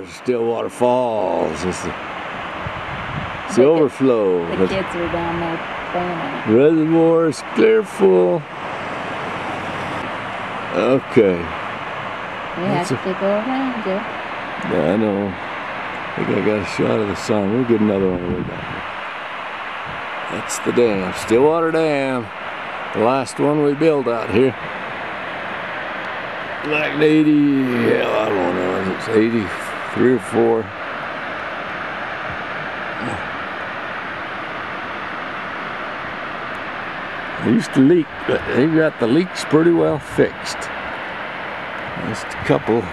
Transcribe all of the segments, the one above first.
there's Stillwater Falls. It's the overflow. The kids are down there playing in it. Reservoir is clear full. Okay. We have to go around, Joe. Yeah, I know. I think I got a shot of the sun. We'll get another one on the way back. That's the dam, Stillwater Dam. The last one we built out here. Like 80, hell, I don't know, it's 83 or 4. They used to leak, but they've got the leaks pretty well fixed. Just a couple.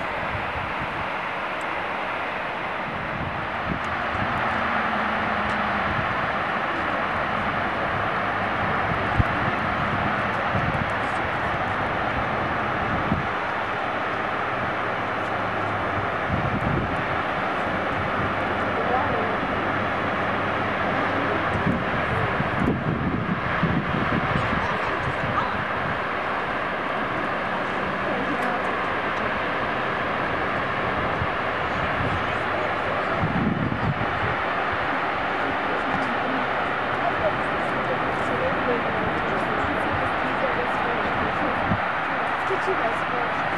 You guys